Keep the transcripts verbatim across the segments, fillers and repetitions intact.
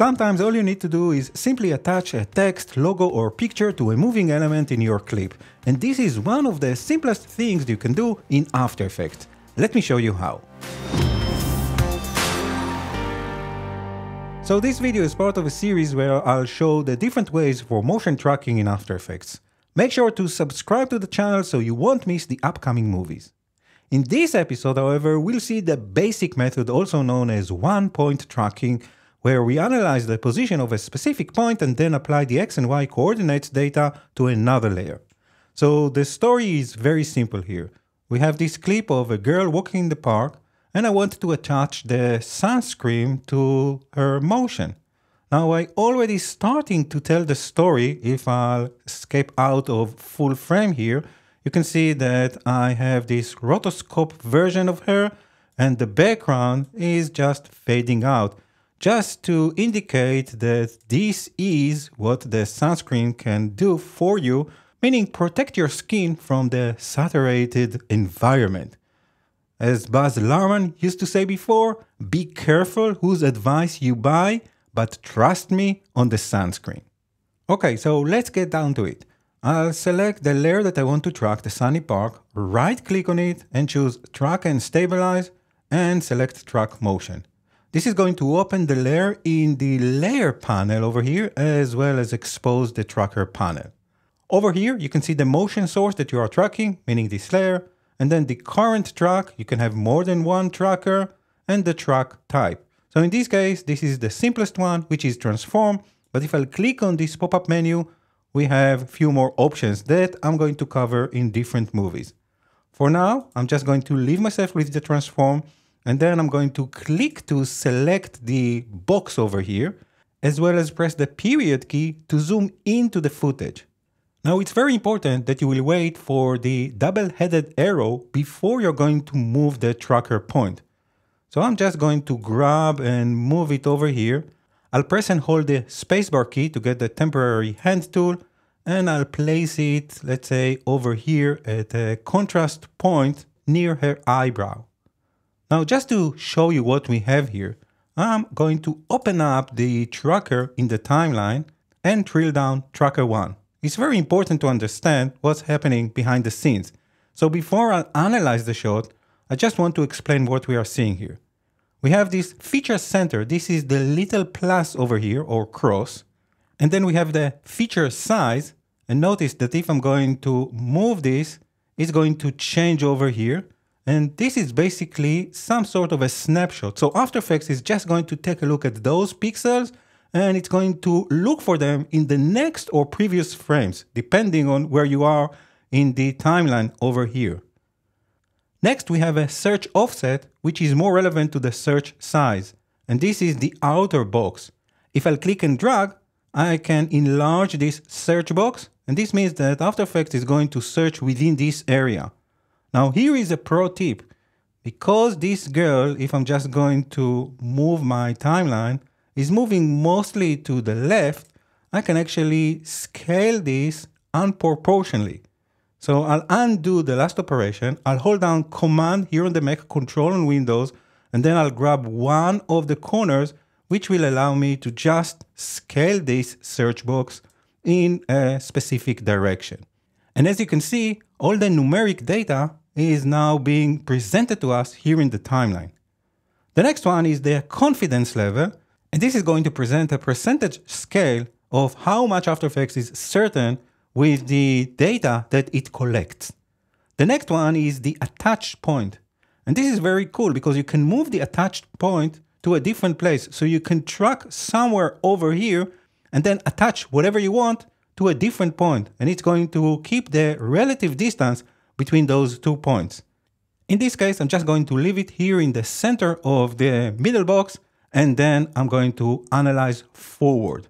Sometimes all you need to do is simply attach a text, logo or picture to a moving element in your clip. And this is one of the simplest things you can do in After Effects. Let me show you how. So this video is part of a series where I'll show the different ways for motion tracking in After Effects. Make sure to subscribe to the channel so you won't miss the upcoming movies. In this episode, however, we'll see the basic method also known as one-point tracking, where we analyze the position of a specific point and then apply the X and Y coordinates data to another layer. So the story is very simple here. We have this clip of a girl walking in the park, and I want to attach the sunscreen to her motion. Now I already starting to tell the story. If I'll escape out of full frame here, you can see that I have this rotoscope version of her, and the background is just fading out, just to indicate that this is what the sunscreen can do for you, meaning protect your skin from the saturated environment. As Baz Luhrmann used to say before, be careful whose advice you buy, but trust me on the sunscreen. Okay, so let's get down to it. I'll select the layer that I want to track, the sunny park, right click on it and choose Track and Stabilize and select Track Motion. This is going to open the layer in the layer panel over here, as well as expose the tracker panel. Over here, you can see the motion source that you are tracking, meaning this layer, and then the current track. You can have more than one tracker, and the track type. So in this case, this is the simplest one, which is transform. But if I click on this pop-up menu, we have a few more options that I'm going to cover in different movies. For now, I'm just going to leave myself with the transform, and then I'm going to click to select the box over here, as well as press the period key to zoom into the footage. Now it's very important that you will wait for the double-headed arrow before you're going to move the tracker point. So I'm just going to grab and move it over here. I'll press and hold the spacebar key to get the temporary hand tool, and I'll place it, let's say, over here at a contrast point near her eyebrow. Now, just to show you what we have here, I'm going to open up the tracker in the timeline and drill down tracker one. It's very important to understand what's happening behind the scenes. So before I analyze the shot, I just want to explain what we are seeing here. We have this feature center. This is the little plus over here, or cross. And then we have the feature size. And notice that if I'm going to move this, it's going to change over here. And this is basically some sort of a snapshot. So After Effects is just going to take a look at those pixels, and it's going to look for them in the next or previous frames, depending on where you are in the timeline over here. Next, we have a search offset, which is more relevant to the search size. And this is the outer box. If I click and drag, I can enlarge this search box. And this means that After Effects is going to search within this area. Now here is a pro tip. Because this girl, if I'm just going to move my timeline, is moving mostly to the left, I can actually scale this unproportionally. So I'll undo the last operation. I'll hold down Command here on the Mac, Control on Windows, and then I'll grab one of the corners, which will allow me to just scale this search box in a specific direction. And as you can see, all the numeric data is now being presented to us here in the timeline. The next one is the confidence level, and this is going to present a percentage scale of how much After Effects is certain with the data that it collects. The next one is the attached point. And this is very cool because you can move the attached point to a different place. So you can track somewhere over here and then attach whatever you want to a different point. And it's going to keep the relative distance between those two points. In this case, I'm just going to leave it here in the center of the middle box, and then I'm going to analyze forward.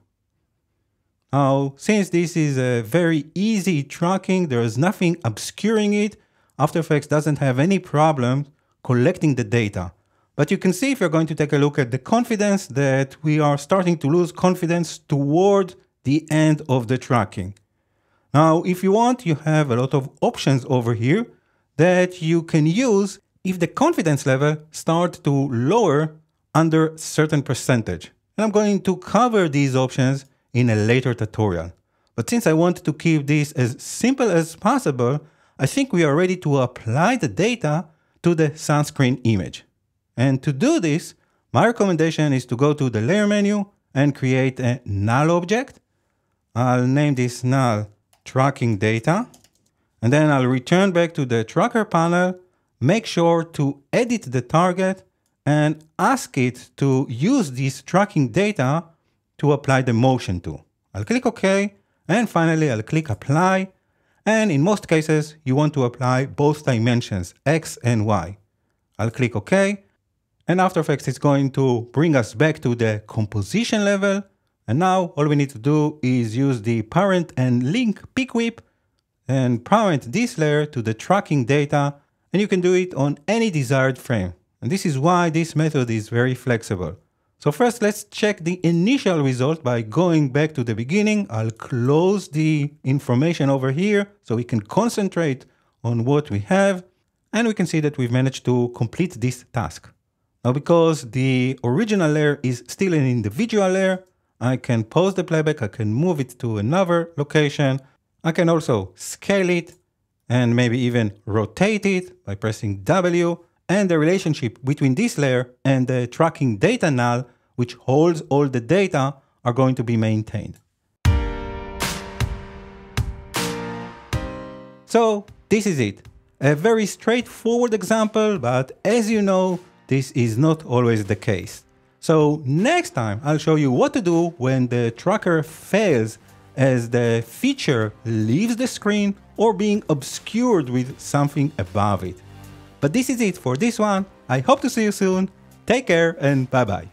Now, since this is a very easy tracking, there is nothing obscuring it, After Effects doesn't have any problem collecting the data. But you can see, if you're going to take a look at the confidence, that we are starting to lose confidence toward the end of the tracking. Now, if you want, you have a lot of options over here that you can use if the confidence level starts to lower under certain percentage. And I'm going to cover these options in a later tutorial. But since I want to keep this as simple as possible, I think we are ready to apply the data to the sunscreen image. And to do this, my recommendation is to go to the layer menu and create a null object. I'll name this null tracking data. And then I'll return back to the tracker panel, make sure to edit the target and ask it to use this tracking data to apply the motion to. I'll click OK, and finally I'll click apply. And in most cases, you want to apply both dimensions, X and Y. I'll click OK, and After Effects is going to bring us back to the composition level. And now all we need to do is use the parent and link pick whip and parent this layer to the tracking data, and you can do it on any desired frame. And this is why this method is very flexible. So first, let's check the initial result by going back to the beginning. I'll close the information over here so we can concentrate on what we have. And we can see that we've managed to complete this task. Now, because the original layer is still an individual layer, I can pause the playback, I can move it to another location. I can also scale it and maybe even rotate it by pressing W. And the relationship between this layer and the tracking data null, which holds all the data, are going to be maintained. So this is it. A very straightforward example, but as you know, this is not always the case. So next time I'll show you what to do when the tracker fails as the feature leaves the screen or being obscured with something above it. But this is it for this one. I hope to see you soon. Take care and bye bye.